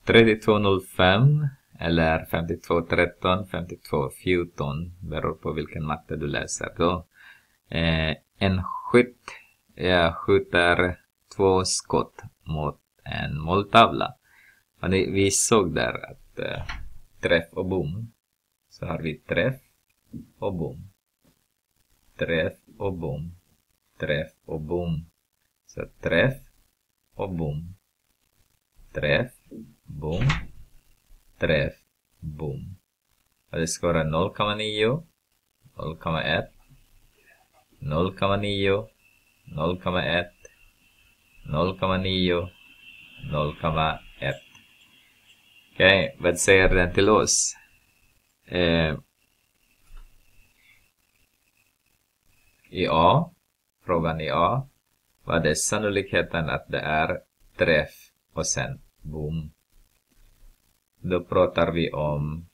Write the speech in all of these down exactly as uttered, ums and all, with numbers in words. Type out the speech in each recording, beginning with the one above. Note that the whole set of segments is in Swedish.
trettiotvå noll fem eller femtiotvå tretton, femtiotvå fjorton, beror på vilken matte du läser då. Eh, en skytt eh, skjuter två skott mot en måltavla. Och det, vi såg där att eh, träff och bom. Så har vi träff och bom. Träff och bom. Träff och bom. Så träff och bom. Träff, bom. Träff, bom. Och det ska vara noll komma nio, noll komma ett, noll komma nio, noll komma ett, noll komma nio, noll komma ett. Okej, okay, vad säger den till oss? Eh, I A, frågan i A, vad är sannolikheten att det är träff och sen bom? Då pratar vi om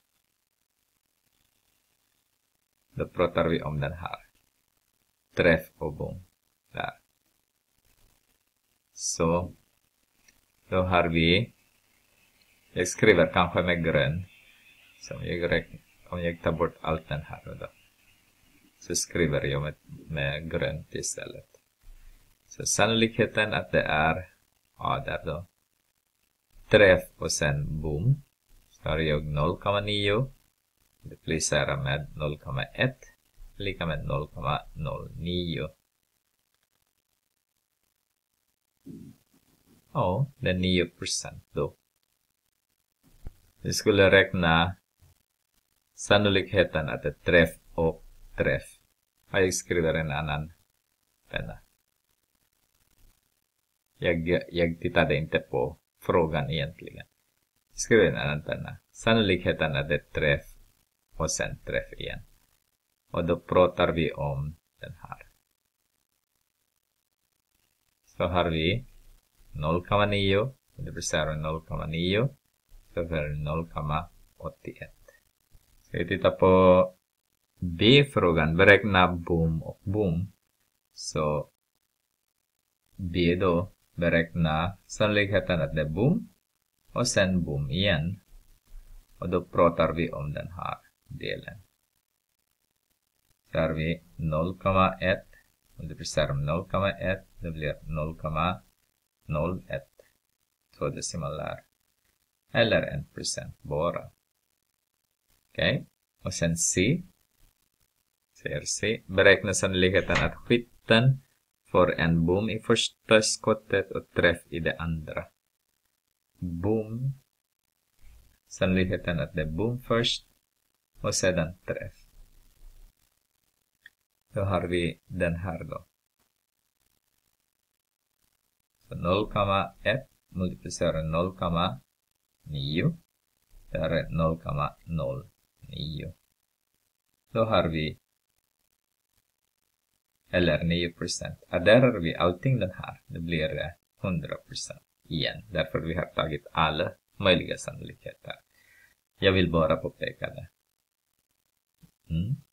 Då pratar vi om den här. Träff och bom. Där. Så. Då har vi. Jag skriver kanske med grön. Så om jag, om jag tar bort allt den här då. Så skriver jag med, med grönt istället. Så sannolikheten att det är. Ja, där då. Träff och sen bom. Så har jag noll komma nio. Multiplicera med noll komma ett. Lika med noll komma noll nio. Ja, det är nio procent då. Vi skulle räkna sannolikheten att det är träff och träff. Jag skriver en annan penna. Jag, jag tittade inte på frågan egentligen. Jag skriver en annan penna. Sannolikheten att det är träff och sen träff igen. Och då pratar vi om den här. Så har vi noll komma nio. Det blir noll komma nio. Så får vi noll komma åttioett. Ska vi titta på B-frågan. Beräkna bom och bom. Så B då. Beräkna sannolikheten att det är bom. Och sen bom igen. Och då pratar vi om den här delen. Så har vi noll komma ett. Multiplicerar med noll komma ett. Det blir noll komma noll ett. Två decimaler. Eller en procent bara. Okej. Okay. Och sen C. Säger C. Beräkna sannolikheten att skytten får en bom i första skottet och träff i det andra. Bom. Sannolikheten att det är bom först. Och sedan träff. Då har vi den här då. Så noll komma ett multiplicerar noll komma nio. Det här är noll komma noll nio. Då har vi eller nio procent. Adderar vi allting den här. Det blir hundra procent igen. Därför vi har tagit alla möjliga sannolikheter. Jag vill bara påpeka det. Mm.